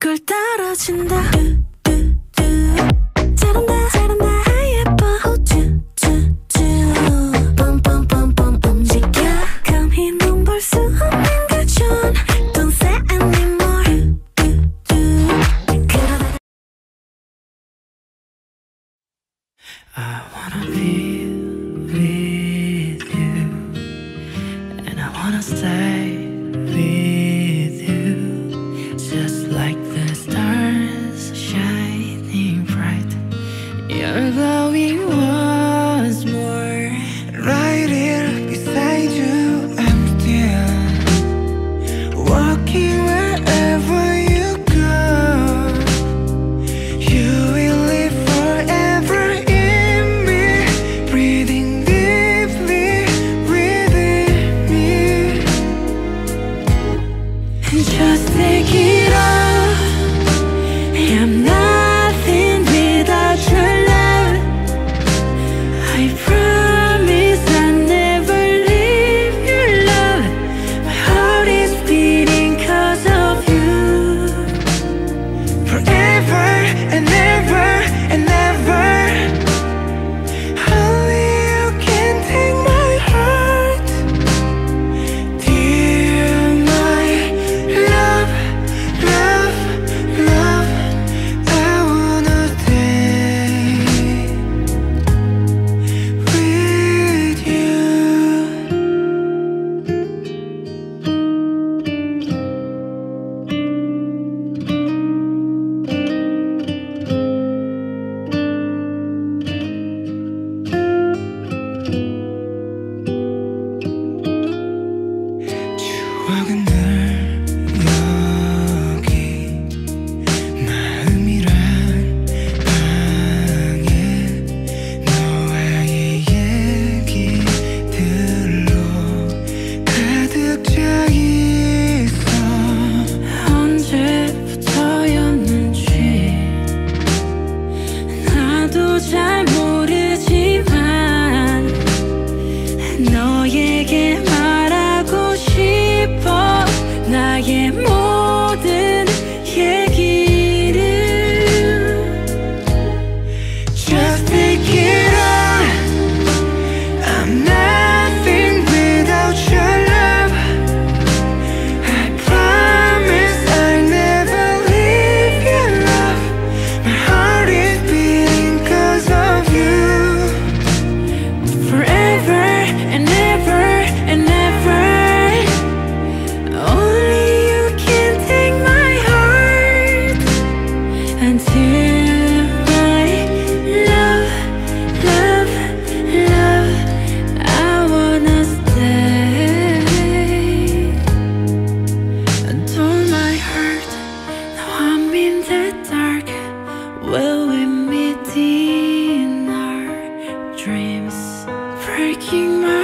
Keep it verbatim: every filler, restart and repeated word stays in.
꿀 떨어진다. 잘한다 잘한다 예뻐. 뿜뿜뿜뿜 움직여. 감히 넌 볼 수 없는 그 존. Don't say anymore. 그러다 I wanna be with you and I wanna stay with you just like the stars shining bright. You're glowing once more. Right here beside you, I'm still walking wherever you go. You will live forever in me, breathing deeply within me. And just take it off. I'm nothing without your love. I promise I'll never leave your love. My heart is beating 'cause of you. Forever and ever and ever. Only you can take my heart. Dear my love, love, love, I wanna stay with you. 추억은 늘 여기 마음이란 방에 너와의 얘기들로 가득 차 있어. 언제부터였는지 나도 잘 모르지만 너에게 말하고 싶어. 나의 모든 얘기를. Just take it on. I'm nothing without your love. I promise I'll never leave your love. My heart is beating 'cause of you. Forever and ever and ever. Only you can take my heart. Until my love, love, love, I wanna stay. Adore my heart. Now I'm in the dark. Will we meet in our dreams? Breaking my